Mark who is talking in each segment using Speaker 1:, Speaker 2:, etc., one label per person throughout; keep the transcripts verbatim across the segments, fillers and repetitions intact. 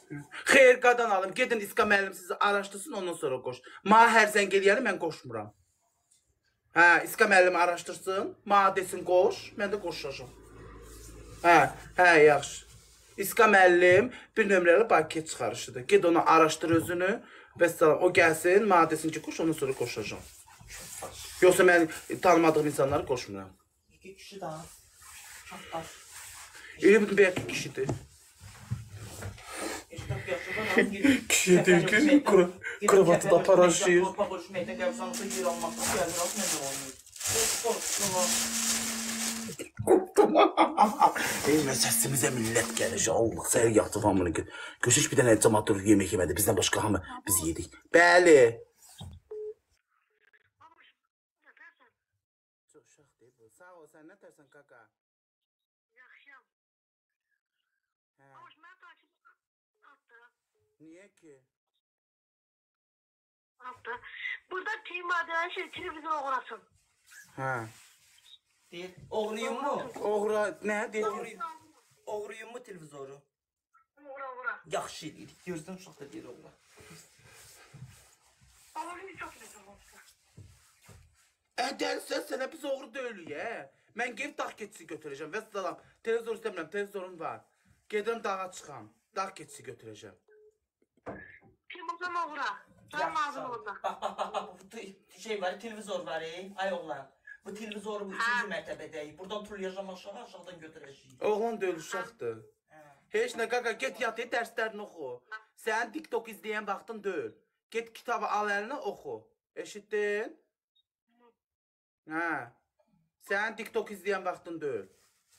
Speaker 1: Xeyr, qadan alım. Gedin İska müəllim sizi araşdırsın, ondan sonra qoş. Ma hər zəng eləyəni mən qoşmuram. Hə, İska müəllim araşdırsın, ma desin qoş, mən də qoşacağım. Hə, hə, yaxşı. İska müəllim bir nömrəli paket çıxarışıdır. Ged onu araşdır özünü və salam. O gəlsin, ma desin ki, qoş, ondan sonra qoşacağım. Yoxsa mən tanımadığım insanları qoşmuram.
Speaker 2: İki kişi daha. Çatlar.
Speaker 1: İyi bir belki kişidir. Kişidir ki kravatı da paraşıyır. Eyvə səsimizə millət gəlir. Allah, səhər yatıb hamını. Köşüş bir dənə cəmat durub yemək yemədi. Bizdən başqa hamı biz yedik. Bəli. Çox uşaq deyil bu. Sağ ol, sən nə tərsən kaka?
Speaker 3: Yaxşıyam. Hoş, mən takip atdı.
Speaker 1: Niyə ki?
Speaker 3: Atdı. Burada Tim adına şey, televizyon oğurasın.
Speaker 1: Hə.
Speaker 2: Deyir, oğruyum mu?
Speaker 1: Oğra, nə deyir?
Speaker 2: Oğruyum mu televizoru?
Speaker 3: Uğra, uğra.
Speaker 2: Yaxşı deyir. Gözdən uşaq da deyir oğla.
Speaker 3: Ama şimdi çok güzel oldu.
Speaker 1: Ə, dəlsən sənə biz oğru deyilik, hə? Mən gelib dağ keçisi götürəcəm və salam. Televizor istəmirəm, televizorun var. Gedirəm dağa çıxam. Dağ keçisi götürəcəm.
Speaker 3: Tim o zaman uğra. Ben lazım orada.
Speaker 2: Bak bak bak bak bu şey var, televizor var ey. Ay oğlan. Bu televizoru bu üçüncü mərtəbədəyik. Buradan turlayacağım aşağı, aşağıdan götürəcəyik.
Speaker 1: Oğlan deyil, uşaqdır. Heç nə, qaqa, get yat, dərslərini oxu. Sən TikTok izləyən vaxtın deyil. Get kitabı al əlinə, oxu. Eşitdin? Hə. Sən TikTok izləyən vaxtın deyil.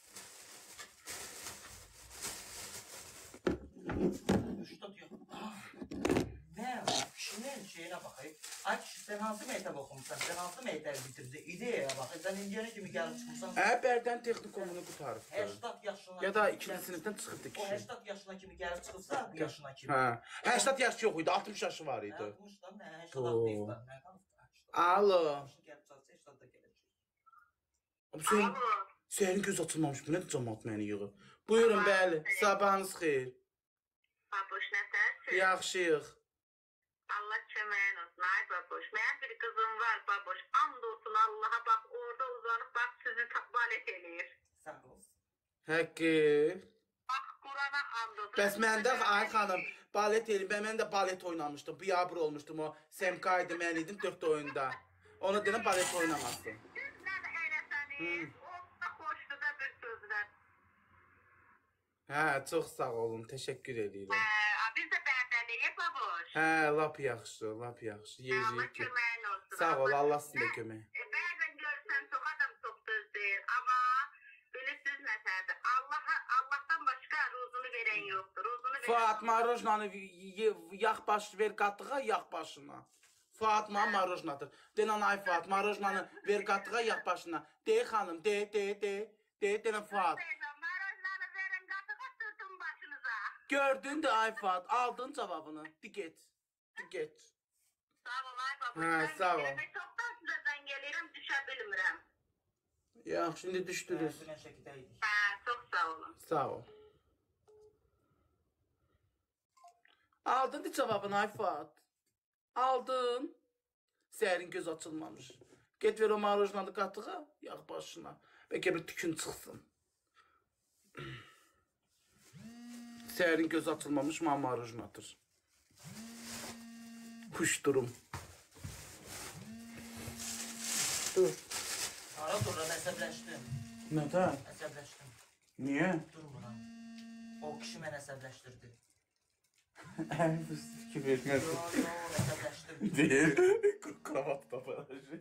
Speaker 2: Ne? Kişinin şeyine bakayım. Ay kişi sen hansı mektep okumuşsan? Sen hansı mektep bitirdin? İdeya bakayım. Sen indiyene kimi gelip çıkmışsan?
Speaker 1: Hə, bərdən texnikumunu qutarıbdır.
Speaker 2: Həştat yaşına...
Speaker 1: Ya da ikinci sinifdən çıxıbdı
Speaker 2: O
Speaker 1: kişi.
Speaker 2: həştat yaşına kimi gelip çıkırsa, bu yaşına kimi.
Speaker 1: Hə. həştad yaşı yox idi, altmış yaşı var idi.
Speaker 2: altmışdan nə? həştat altmışdan nə?
Speaker 1: Alo.
Speaker 2: Yaşı gəlib çıxsa, həştatda gələcək.
Speaker 1: Senin, senin göz açılmamış, bu nədir cəmat məni yığıb? Buyurun, bəli, sabahınız xeyir.
Speaker 3: Babuş, ne dersin?
Speaker 1: Yaxşıyıq.
Speaker 3: Allah köməyin olsun. Ay babuş. Mənim bir kızım var babuş. And olsun Allah'a bak orada uzanıp bak sizi balet eləyir.
Speaker 2: Sağ ol.
Speaker 1: Həqqi.
Speaker 3: Bak Kur'an'a and olsun.
Speaker 1: Bəs məndə, ay xanım, balet eləyim. Ben, mən də balet oynamışdım. Biyabır olmuşdum o. Semka idi, mən idim dörd oyunda. Ona dedim balet oynamasın.
Speaker 3: Siz nə də eləsəniz, o da xoşdu da bir sözlər.
Speaker 1: Hə, çox sağ olun, təşəkkür edirəm.
Speaker 3: Hə, biz də bərdəliyik babuş.
Speaker 1: Hə, lap yaxşı, lap yaxşı.
Speaker 3: Allah
Speaker 1: Yeyirik ki.
Speaker 3: köməyin olsun.
Speaker 1: Sağ ol, Allah sizin də kömək.
Speaker 3: E, bəzən görsən çox adam çox söz deyir, amma bilirsiniz məsələdir. Allah'a, Allah'tan başqa ruzunu verən yoxdur. Ruzunu verən
Speaker 1: Fuat marojnanı yağ baş ver qatığa, yağ başına. Fuat ma marojnadır. Denən ay Fuat marojnanı ver qatığa, yağ başına. De xanım, de, de, de. De, denən Fuat.
Speaker 3: marojnanı verən qatığa sırtın başınıza.
Speaker 1: Gördün de ay Fuat, aldın cavabını. Di get, di get.
Speaker 3: Sağ ol ay babuş.
Speaker 1: Hə,
Speaker 3: Mən
Speaker 1: sağ ol.
Speaker 3: gəlirəm, çoxdan sizdən gəlirəm, düşə bilmirəm.
Speaker 1: Yaxşı, şimdi düşdünüz.
Speaker 2: Dünən şəkildəydik.
Speaker 3: Hə, çox sağ olun.
Speaker 1: Sağ ol. Aldın di cavabını ay Fuat. Aldın. Səhərin göz açılmamış. Get ver o marojnalı qatığa, yağ başına. Bəlkə bir tükün çıxsın. Səhərin göz açılmamış ma marojnadır. Kuş durum. Dur.
Speaker 2: Ara dur, mən əsəbləşdim.
Speaker 1: Nədən?
Speaker 2: Əsəbləşdim.
Speaker 1: Niyə?
Speaker 2: Dur buna. O kişi məni əsəbləşdirdi.
Speaker 1: Ən fikir vermədim.
Speaker 2: Yo, yo, əsəbləşdim.
Speaker 1: Deyir. Kravat da paraşı.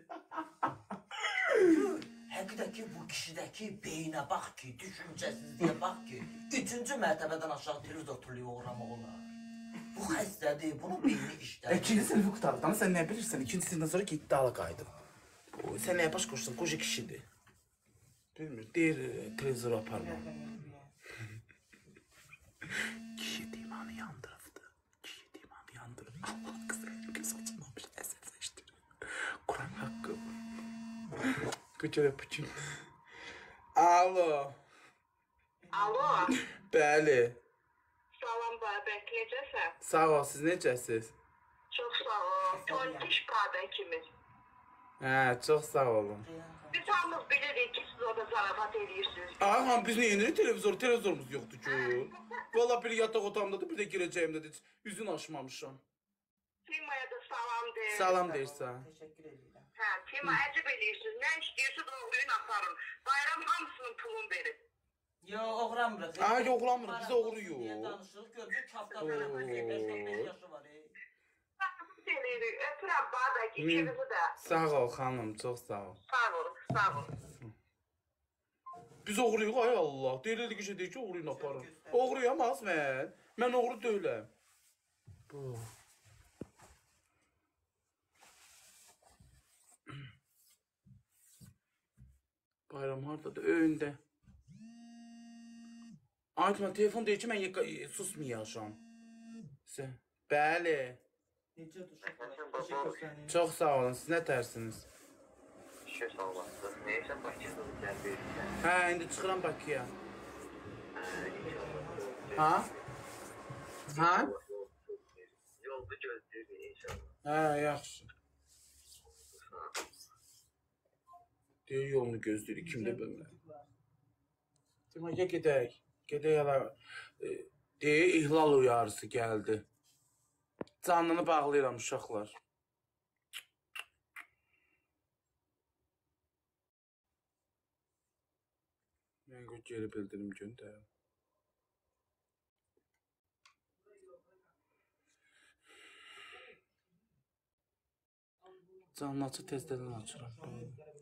Speaker 2: Həqiqətki bu kişidəki beynə bax ki, düşüncəsizliyə bax ki, üçüncü mərtəbədən aşağı televizor turluya uğramaq olar. Bu xəstədir, bunun beyni işlədir.
Speaker 1: İkinci sınıfı qutardıqdan sən nə bilirsən? İkinci sınıfdan sonra getdi dala qayıdıb. Sən nəyə baş qoşsan? Qoca kişidir. Bilmir, deyir televizor aparma. Kişi dimanı yandırıbdı. Kişi dimanı yandırıb. Allah qızı göz açılmamış əsəbləşdir. Quran haqqı. Qıcıra pıçın. Alo.
Speaker 3: Alo.
Speaker 1: Bəli.
Speaker 3: Salam Babək, necəsən? necəsən?
Speaker 1: Sağ ol, siz necəsiz?
Speaker 3: Çox sağ ol. Tontiş qardaşımız.
Speaker 1: Hə, çox sağ olun.
Speaker 3: Biz hamımız bilirik ki, siz orada zarafat edirsiniz.
Speaker 1: Aha, biz neyin televizor, televizorumuz yoxdur ki. Valla bir yataq otağımdadır, bir də girəcəyimdə də üzün açmamışam.
Speaker 3: Timaya da salam deyir.
Speaker 1: Salam deyirsən.
Speaker 2: Teşekkür ederim.
Speaker 3: Hə, Tima əcəb eləyirsiniz. Nə istəyirsiniz oğluyun aparın. Bayram hamısının pulunu verin.
Speaker 2: Yo, oğramırıq.
Speaker 1: Aa, yoxlamırıq, biz oğruyuq.
Speaker 2: Niye danışırıq? Gör, bu kafta böyle bu beş on beş yaşı var. e.
Speaker 3: Seni öpürəm bağdaki ikinizi də.
Speaker 1: Sağ ol xanım, çox sağ ol.
Speaker 3: Sağ olun, sağ olun.
Speaker 1: Biz oğruyuq, ay Allah. Deyirdik ki, şey deyir ki, oğruyun aparın. Oğruyam az mən. Mən oğru deyiləm. Bu. Bayram hardadır? Öyündə. Aytma, telefon deyir ki, mən yıka- susmayacağam. Sən. Bəli.
Speaker 2: Necə düşük var? Teşekkür ederim.
Speaker 1: Çox sağ olun. Siz nə tərsiniz?
Speaker 4: Şükür sağ olasın. Neyse Bakı'dan gəldik.
Speaker 1: Hə, indi çıxıram Bakıya. Ha? Ha?
Speaker 4: Yolda gözləyirik inşallah.
Speaker 1: Hə, yaxşı. Deyir yolunu gözləyirik, kim də bilmir. Demək, ya gedək. Gedək ala. E, deyir, ihlal uyarısı gəldi. Canlını bağlayıram uşaqlar. Mən geri bildirim göndərim. Canlı açı tezdən açıram.